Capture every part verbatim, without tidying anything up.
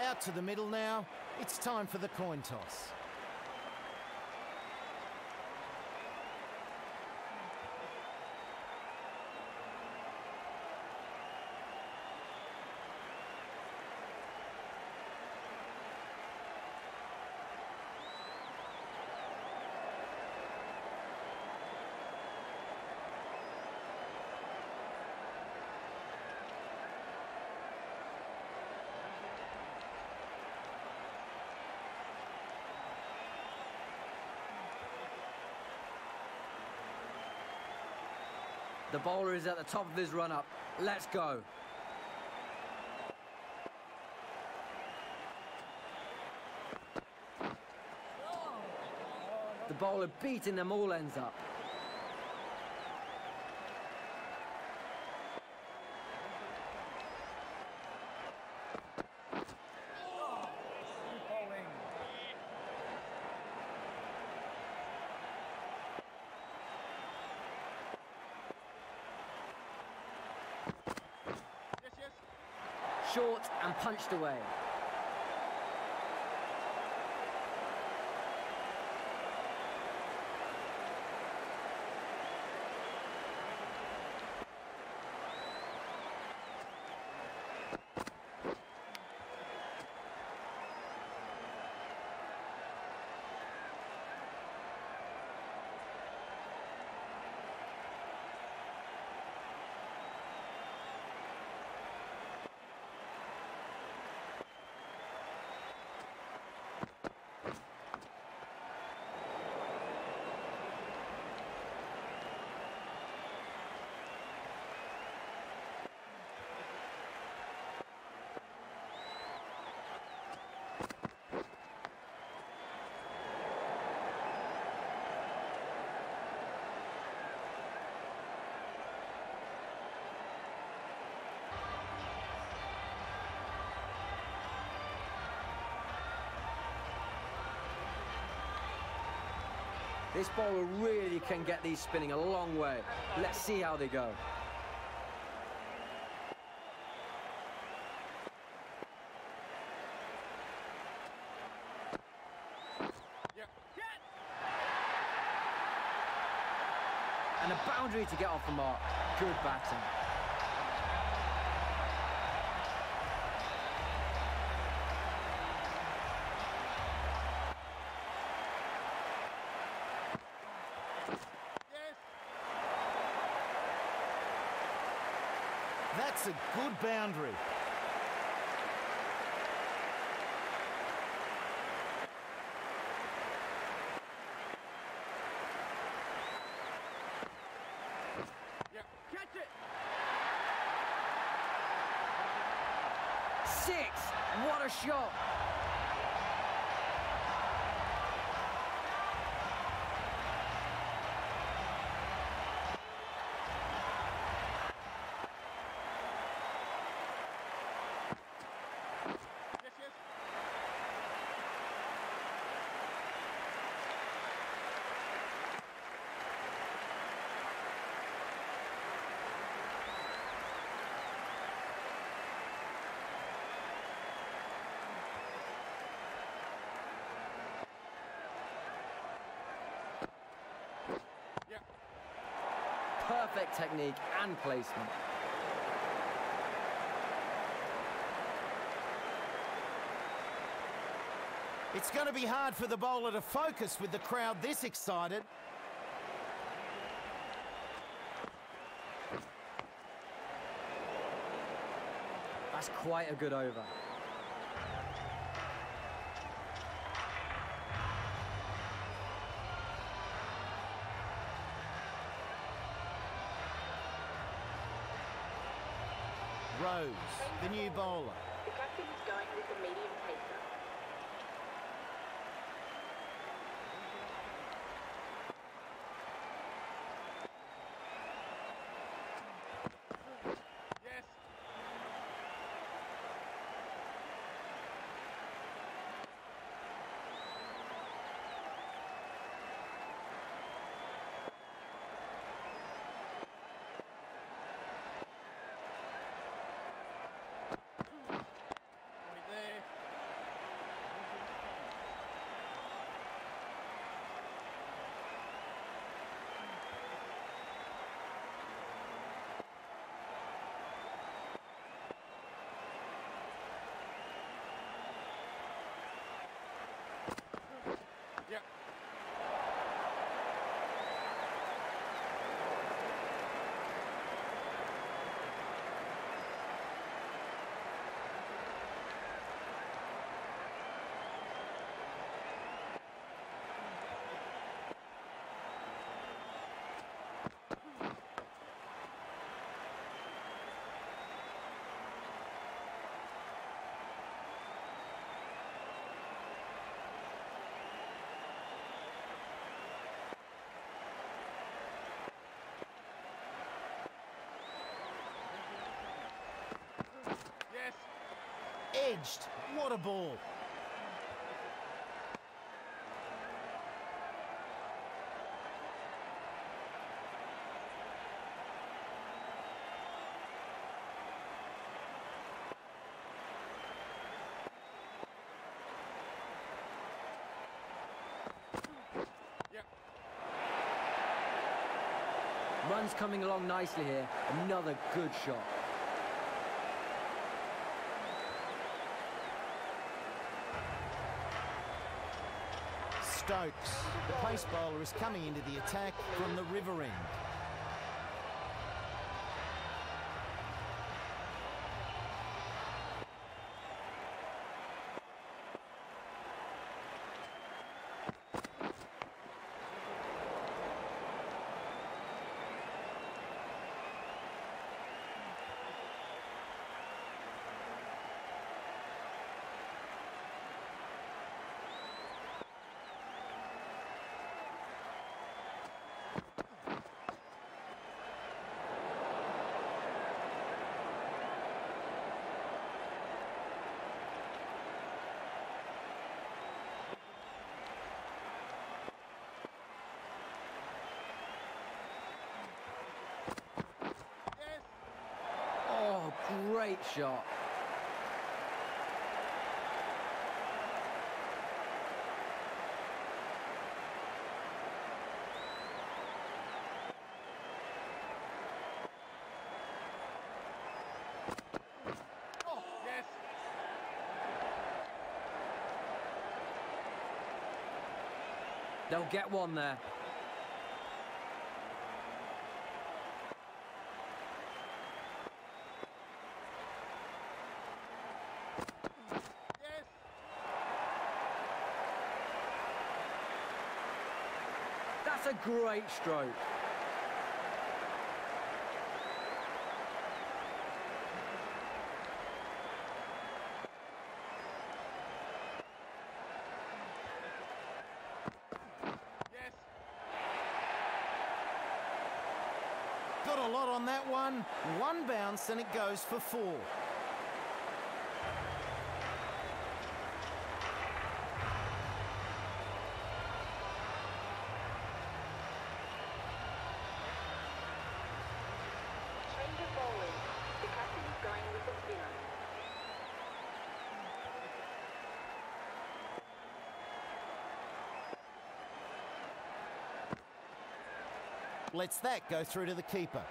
Out to the middle now. It's time for the coin toss. The bowler is at the top of his run-up. Let's go. The bowler beating them all ends up. Short and punched away. This bowler really can get these spinning a long way. Let's see how they go. And a boundary to get off the mark. Good batting. That's a good boundary. Yeah, catch it. Six! What a shot! Perfect technique and placement. It's going to be hard for the bowler to focus with the crowd this excited. That's quite a good over. Rose, the new bowler. The captain is going with the medium pacer. Yes. Right there. Edged. What a ball. Run's coming along nicely here. Another good shot. Stokes. The pace bowler is coming into the attack from the river end. Oh, great shot. Oh, yes. They'll get one there. Yes. That's a great stroke. Yes. Got a lot on that one. One bounce and it goes for four. Change of bowling. The captain is going with the spinner. Lets that go through to the keeper.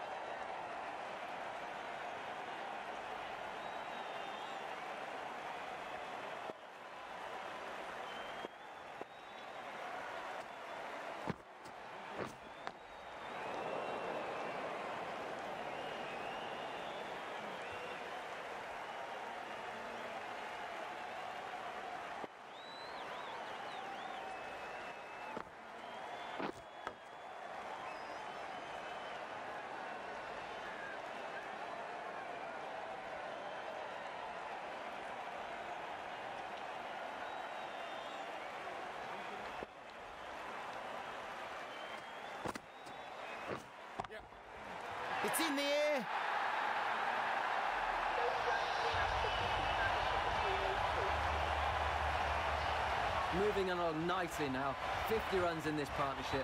Yeah. It's in the air. Those runs bring up the fifty partnership between these two. Moving along nicely now. fifty runs in this partnership.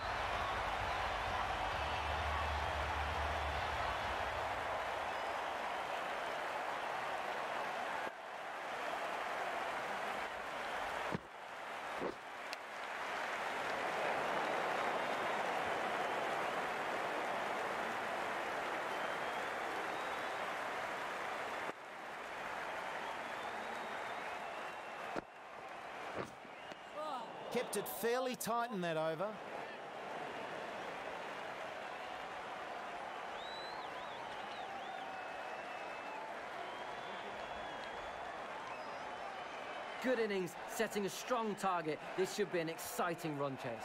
Kept it fairly tight in that over. Good innings, setting a strong target. This should be an exciting run chase.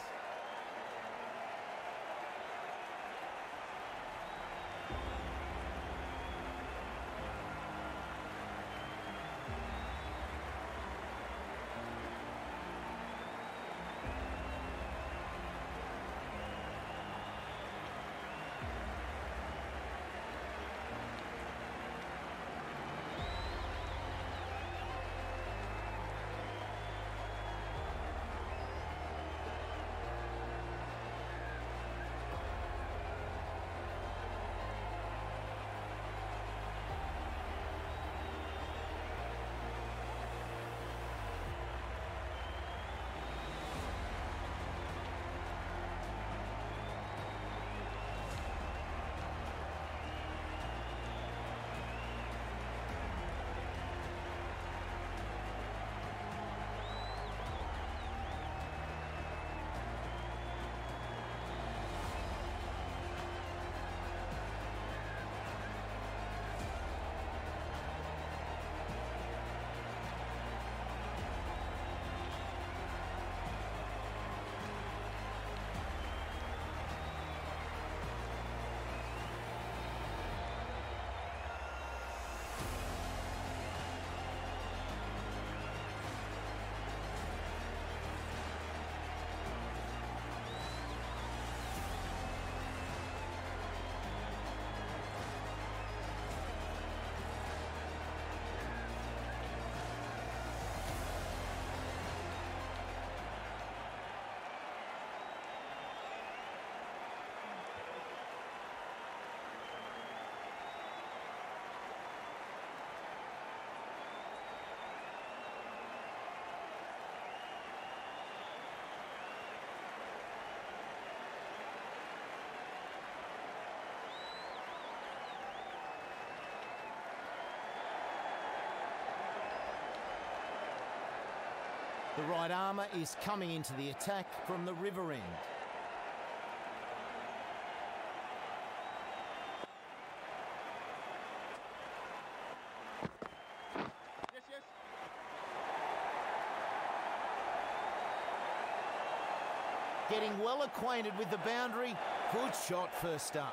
The right armour is coming into the attack from the river end. Yes, yes. Getting well acquainted with the boundary. Good shot first up.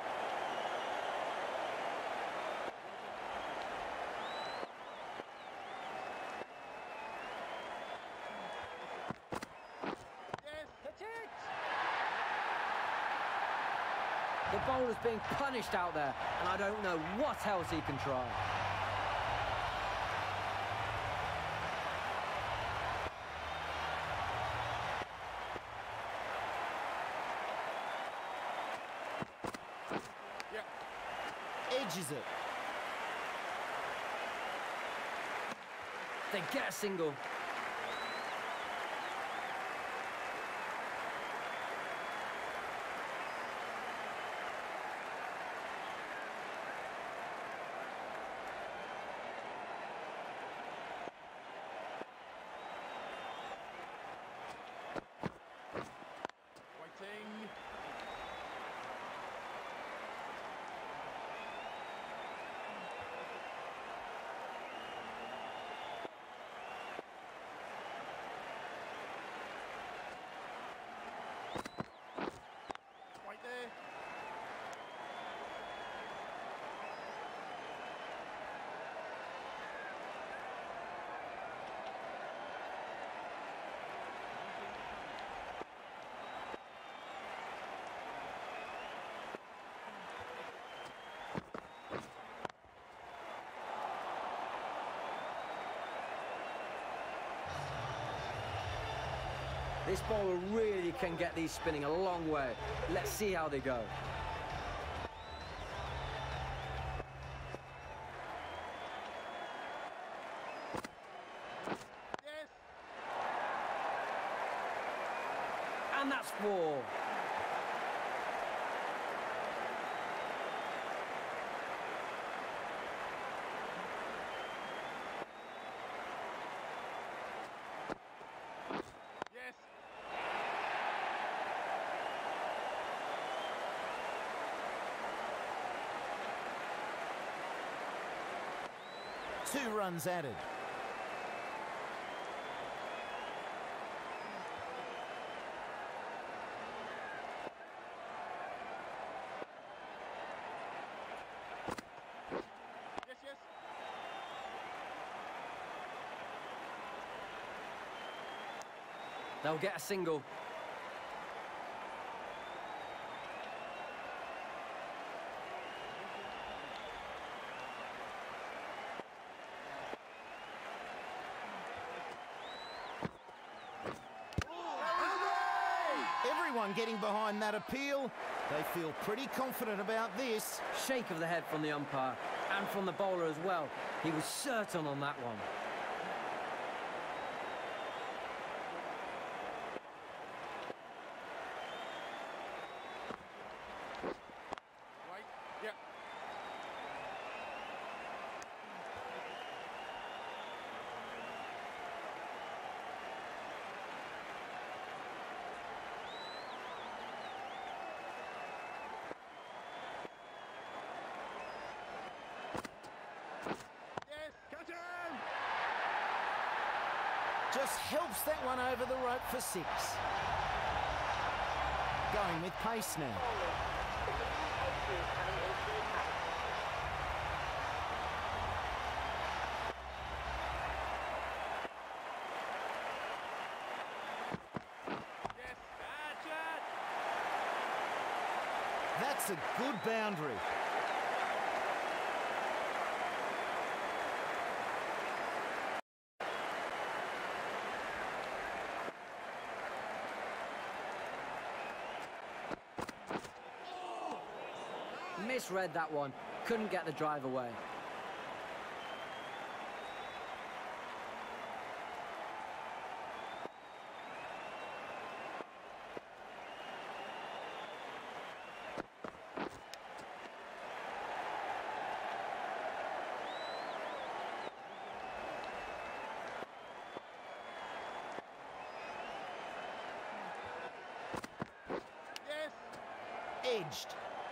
The bowler's being punished out there, and I don't know what else he can try. Yeah. Edges it. They get a single. Waiting. Right there. This bowler really can get these spinning a long way. Let's see how they go. Yes. And that's four. Yes. Two runs added. Yes, yes. They'll get a single. Everyone getting behind that appeal. They feel pretty confident about this. Shake of the head from the umpire and from the bowler as well. He was certain on that one. Right. Yeah. Yes. Catch him. Just helps that one over the rope for six. Going with pace now. Bowling. The medium edge is coming into the attack. Yes. Catch it. That's a good boundary. Misread that one. Couldn't get the drive away. edged.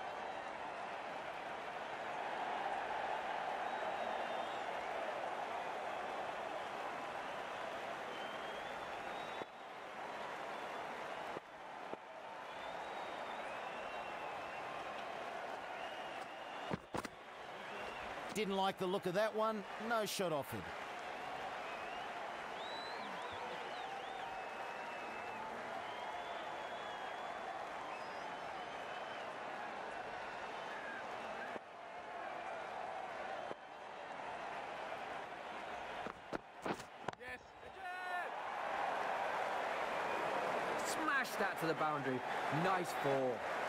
Didn't like the look of that one. No shot offered. Yes. Richard! Smash that to the boundary. Nice ball.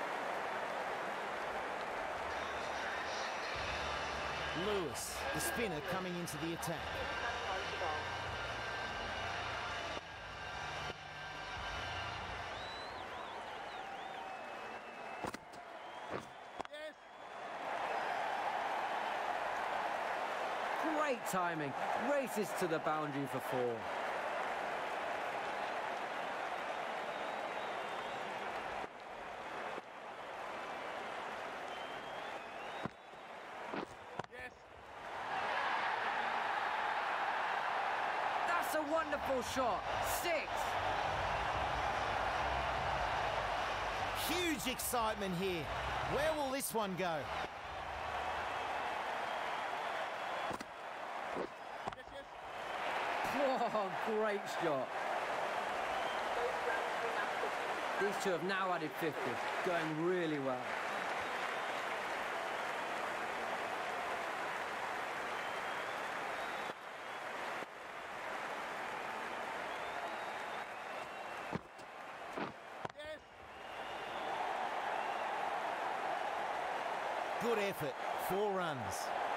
Lewis, the spinner, coming into the attack. Holds the ball. Yes. Great timing. Races to the boundary for four. Yes. That's a wonderful shot. Six. Huge excitement here. Where will this one go? Yes, yes. Whoa, great shot. Both runs bring up the These two have now added fifty. Going really well. Yes. Good effort. Four runs.